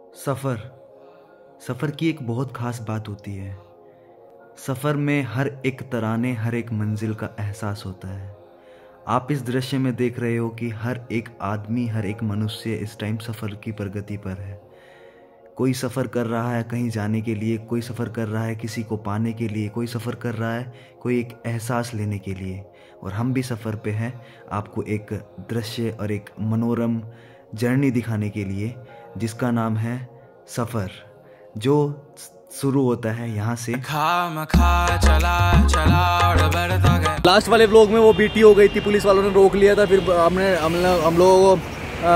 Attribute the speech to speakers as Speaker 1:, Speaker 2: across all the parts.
Speaker 1: सफ़र की एक बहुत ख़ास बात होती है। सफ़र में हर एक तराने, हर एक मंजिल का एहसास होता है। आप इस दृश्य में देख रहे हो कि हर एक आदमी, हर एक मनुष्य इस टाइम सफ़र की प्रगति पर है। कोई सफ़र कर रहा है कहीं जाने के लिए, कोई सफ़र कर रहा है किसी को पाने के लिए, कोई सफ़र कर रहा है कोई एक एहसास लेने के लिए। और हम भी सफ़र पे हैं, आपको एक दृश्य और एक मनोरम जर्नी दिखाने के लिए, जिसका नाम है सफ़र, जो शुरू होता है यहाँ से।
Speaker 2: लास्ट वाले व्लॉग में वो बीटी हो गई थी, पुलिस वालों ने रोक लिया था, फिर हम लोगों को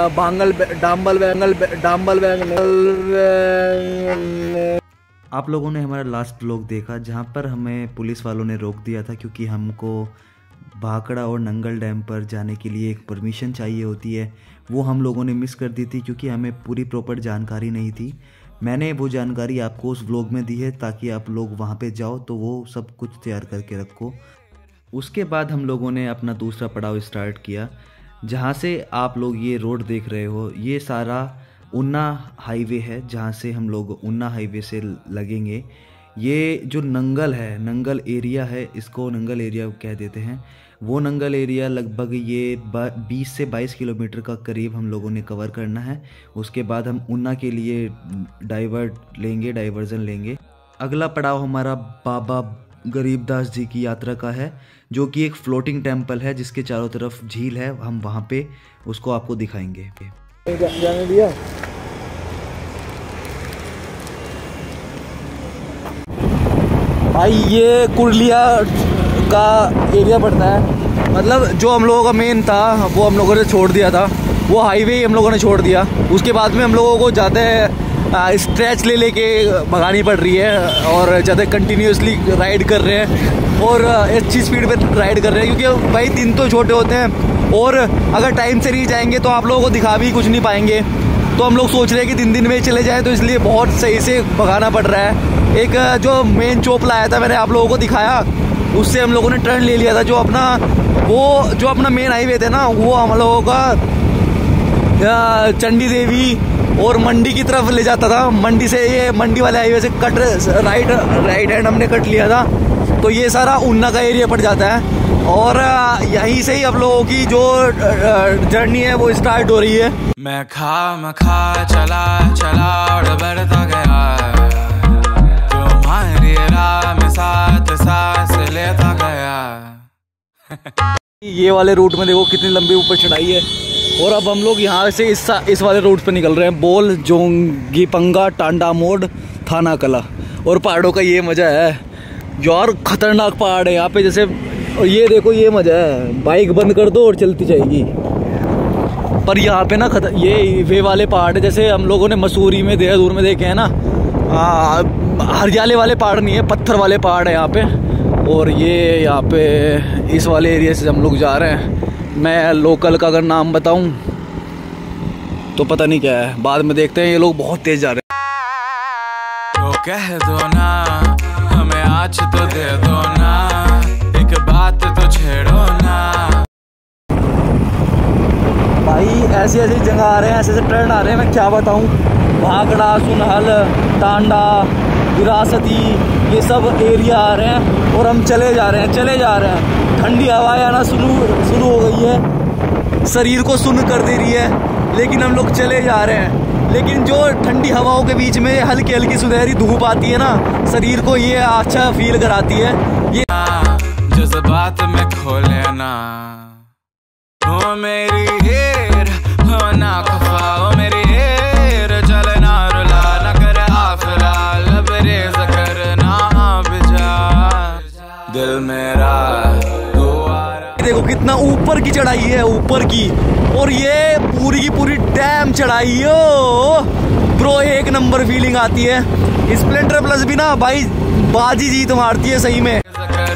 Speaker 1: आप लोगों ने हमारा लास्ट व्लॉग देखा जहाँ पर हमें पुलिस वालों ने रोक दिया था, क्योंकि हमको भाखड़ा और नंगल डैम पर जाने के लिए एक परमिशन चाहिए होती है। वो हम लोगों ने मिस कर दी थी, क्योंकि हमें पूरी प्रॉपर जानकारी नहीं थी। मैंने वो जानकारी आपको उस व्लॉग में दी है, ताकि आप लोग वहाँ पे जाओ तो वो सब कुछ तैयार करके रखो। उसके बाद हम लोगों ने अपना दूसरा पड़ाव स्टार्ट किया, जहाँ से आप लोग ये रोड देख रहे हो। ये सारा उन्ना हाईवे है, जहाँ से हम लोग उन्ना हाईवे से लगेंगे। ये जो नंगल है, नंगल एरिया है, इसको नंगल एरिया कह देते हैं। वो नंगल एरिया लगभग ये 20 से 22 किलोमीटर का करीब हम लोगों ने कवर करना है। उसके बाद हम उन्ना के लिए डाइवर्जन लेंगे। अगला पड़ाव हमारा बाबा गरीबदास जी की यात्रा का है, जो कि एक फ्लोटिंग टेम्पल है, जिसके चारों तरफ झील है। हम वहाँ पे उसको आपको दिखाएंगे।
Speaker 2: जाने दिया भाई, ये कुर्लिया का एरिया पड़ता है। मतलब जो हम लोगों का मेन था वो हम लोगों ने छोड़ दिया था, वो हाईवे ही हम लोगों ने छोड़ दिया। उसके बाद में हम लोगों को ज़्यादा स्ट्रेच ले लेके भगानी पड़ रही है, और ज़्यादा कंटिन्यूसली राइड कर रहे हैं, और अच्छी स्पीड पे राइड कर रहे हैं, क्योंकि भाई दिन तो छोटे होते हैं, और अगर टाइम से नहीं जाएंगे तो आप लोगों को दिखा भी कुछ नहीं पाएंगे। तो हम लोग सोच रहे हैं कि दिन में चले जाएं, तो इसलिए बहुत सही से भगाना पड़ रहा है। एक जो मेन चौक लाया था, मैंने आप लोगों को दिखाया, उससे हम लोगों ने टर्न ले लिया था। जो अपना मेन हाईवे थे ना, वो हम लोगों का चंडी देवी और मंडी की तरफ ले जाता था। मंडी से, ये मंडी वाले हाईवे से राइट हैंड हमने कट लिया था, तो ये सारा उन्ना का एरिया पड़ जाता है। और यहीं से ही आप लोगों की जो जर्नी है वो स्टार्ट हो रही है।
Speaker 3: मैं खा चला और बढ़ता गया, तुम्हारी राह में साथ सांस लेता गया।
Speaker 2: ये वाले रूट में देखो कितनी लंबी ऊपर चढ़ाई है, और अब हम लोग यहाँ से इस वाले रूट पे निकल रहे हैं। बोल जोंगीपंगा टांडा मोड़ थाना कला। और पहाड़ों का ये मजा है यार, खतरनाक पहाड़ है यहाँ पे। जैसे और ये देखो, ये मजा है, बाइक बंद कर दो और चलती जाएगी। पर यहाँ पे ना ये वे वाले पहाड़ है, जैसे हम लोगों ने मसूरी में, देहरादून में देखे हैं ना, हरियाले वाले पहाड़ नहीं है, पत्थर वाले पहाड़ है यहाँ पे। और ये यहाँ पे इस वाले एरिया से हम लोग जा रहे हैं। मैं लोकल का अगर नाम बताऊं तो पता नहीं क्या है, बाद में देखते हैं। ये लोग बहुत तेज जा रहे हैं।
Speaker 3: तो कह दो ना, हमें आज तो दे दो ना, एक बात तो छेड़ो ना।
Speaker 2: भाई ऐसी जगह आ रहे हैं, ऐसे टर्न आ रहे हैं, मैं क्या बताऊं। भाखड़ा, सुनहल, टांडा, विरासती, ये सब एरिया आ रहे हैं, और हम चले जा रहे हैं। ठंडी हवाएं आना शुरू हो गई है, शरीर को सुन्न कर दे रही है, लेकिन हम लोग चले जा रहे हैं। लेकिन जो ठंडी हवाओं के बीच में हल्की हल्की सुनहरी धूप आती है ना, शरीर को ये अच्छा फील कराती है। ये
Speaker 3: जज्बात में खो लेना, हो मेरी हेर, हो ना खफा, हो मेरी हेर, चलना रुला ना कर आफरा, लबरेज करना बिजा, दिल मेरा
Speaker 2: देखो कितना ऊपर की चढ़ाई है, ऊपर की, और ये पूरी की पूरी डैम चढ़ाई हो ब्रो। एक नंबर फीलिंग आती है। स्प्लेंडर प्लस भी ना भाई बाजी जीत मारती है सही में।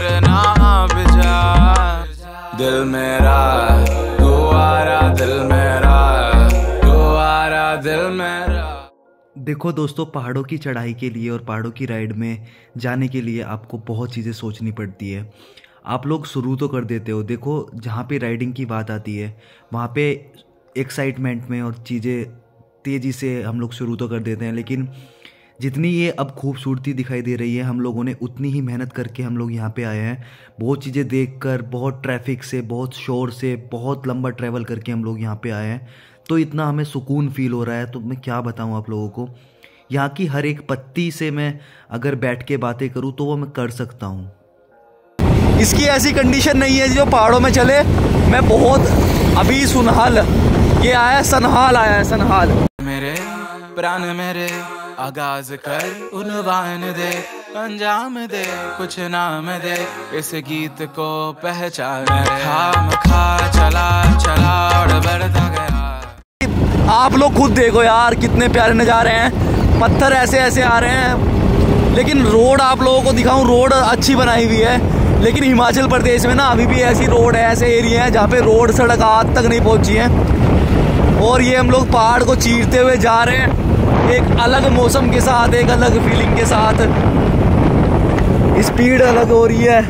Speaker 3: दिल मेरा दुआरा, दिल मेरा दुआरा, दिल मेरा।
Speaker 1: देखो दोस्तों, पहाड़ों की चढ़ाई के लिए और पहाड़ों की राइड में जाने के लिए आपको बहुत चीज़ें सोचनी पड़ती है। आप लोग शुरू तो कर देते हो। देखो, जहाँ पे राइडिंग की बात आती है, वहाँ पे एक्साइटमेंट में और चीज़ें तेज़ी से हम लोग शुरू तो कर देते हैं, लेकिन जितनी ये अब खूबसूरती दिखाई दे रही है हम लोगों ने उतनी ही मेहनत करके हम लोग यहाँ पे आए हैं। बहुत चीज़ें देखकर, बहुत ट्रैफिक से, बहुत शोर से, बहुत लंबा ट्रैवल करके हम लोग यहाँ पे आए हैं, तो इतना हमें सुकून फील हो रहा है। तो मैं क्या बताऊँ आप लोगों को, यहाँ की हर एक पत्ती से मैं अगर बैठ के बातें करूँ तो वो मैं कर सकता हूँ।
Speaker 2: इसकी ऐसी कंडीशन नहीं है जो पहाड़ों में चले। मैं बहुत अभी सुनहाल, ये आया सनहाल, आया है सनहाल।
Speaker 3: मेरे प्राण मेरे आगाज कर उन्वान दे, अंजाम दे, कुछ नाम दे, इस गीत को पहचान। खाम खा चला चला और बढ़ता गया।
Speaker 2: आप लोग खुद देखो यार कितने प्यारे नज़ारे हैं, पत्थर ऐसे ऐसे आ रहे हैं। लेकिन रोड आप लोगों को दिखाऊं, रोड अच्छी बनाई हुई है, लेकिन हिमाचल प्रदेश में ना अभी भी ऐसी रोड है, ऐसे एरिया हैं जहाँ पे रोड सड़क आज तक नहीं पहुँची है। और ये हम लोग पहाड़ को चीरते हुए जा रहे हैं, एक अलग मौसम के साथ, एक अलग फीलिंग के साथ। स्पीड अलग हो रही है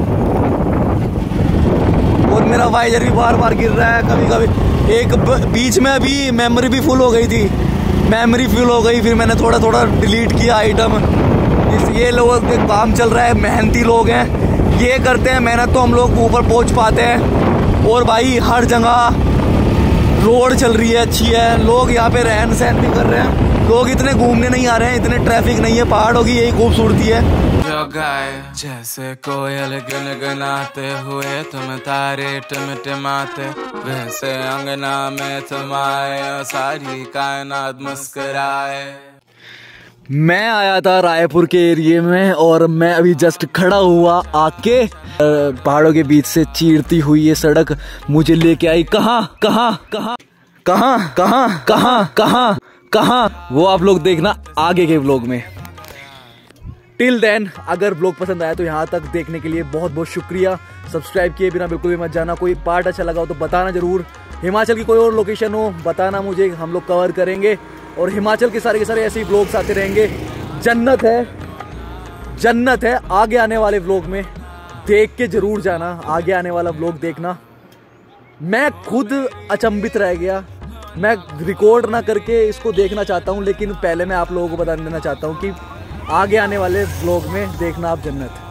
Speaker 2: और मेरा वाइजर भी बार बार गिर रहा है कभी कभी। एक बीच में अभी मेमोरी भी फुल हो गई थी, मेमोरी फुल हो गई, फिर मैंने थोड़ा थोड़ा डिलीट किया आइटम। ये लोगों के काम चल रहा है, मेहनती लोग हैं, ये करते हैं मेहनत तो हम लोग ऊपर पहुंच पाते हैं। और भाई हर जगह रोड चल रही है, अच्छी है, लोग यहाँ पे रहन सहन भी कर रहे हैं, लोग इतने घूमने नहीं आ रहे हैं, इतने ट्रैफिक नहीं है। पहाड़ों की यही खूबसूरती है।
Speaker 3: जो गाए जैसे कोयल गुनगुनाते हुए तुम तारे टिमटिमाते, वैसे अंगना में तुम आए सारी कायनात मुस्कुराए।
Speaker 2: मैं आया था रायपुर के एरिया में और मैं अभी जस्ट खड़ा हुआ आके पहाड़ों के बीच से चीरती हुई ये सड़क मुझे लेके आई कहाँ कहाँ कहाँ कहाँ कहाँ कहाँ कहाँ कहाँ, वो आप लोग देखना आगे के व्लॉग में। टिल देन अगर व्लॉग पसंद आया तो यहाँ तक देखने के लिए बहुत बहुत शुक्रिया। सब्सक्राइब किए बिना बिल्कुल भी मत जाना। कोई पार्ट अच्छा लगा हो तो बताना जरूर। हिमाचल की कोई और लोकेशन हो बताना मुझे, हम लोग कवर करेंगे। और हिमाचल के सारे ऐसे ही व्लॉग्स आते रहेंगे। जन्नत है, जन्नत है आगे आने वाले व्लॉग में, देख के जरूर जाना। आगे आने वाला व्लॉग देखना। मैं खुद अचंभित रह गया, मैं रिकॉर्ड ना करके इसको देखना चाहता हूँ, लेकिन पहले मैं आप लोगों को बता देना चाहता हूँ कि आगे आने वाले व्लॉग में देखना आप जन्नत।